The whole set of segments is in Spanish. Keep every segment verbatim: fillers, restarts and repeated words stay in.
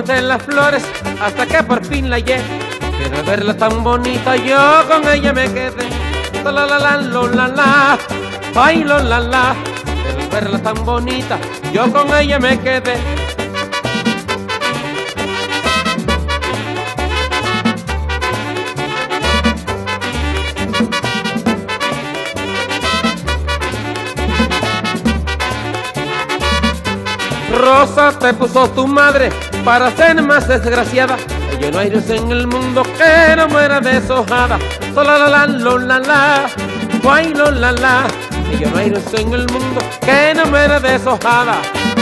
de las flores hasta que por fin la hallé. Pero al verla tan bonita yo con ella me quedé. La la la lo la la, ay lo la la. Pero al verla tan bonita yo con ella me quedé. Rosa te puso tu madre para ser más desgraciada. Yo no hay Dios en el mundo que no muera deshojada. So la la la lo la la, guay lo la la. Yo no hay Dios en el mundo que no muera deshojada.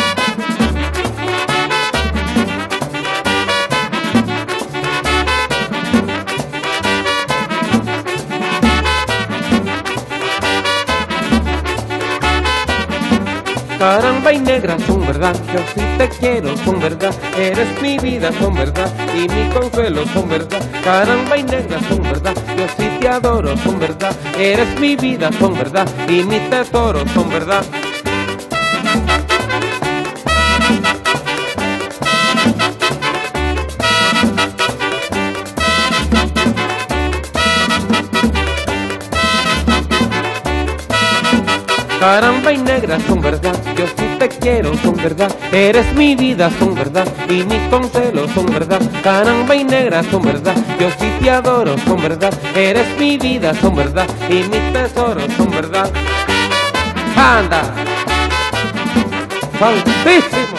Caramba y negra son verdad, yo sí te quiero, son verdad. Eres mi vida, son verdad, y mi consuelo, son verdad. Caramba y negra son verdad, yo sí te adoro, son verdad. Eres mi vida, son verdad, y mi tesoro, son verdad. Caramba y negra son verdad, yo sí te quiero, son verdad. Eres mi vida, son verdad, y mis consuelos, son verdad. Caramba y negra son verdad, yo sí te adoro, son verdad. Eres mi vida, son verdad, y mis tesoros, son verdad. ¡Anda! ¡Fantísimo!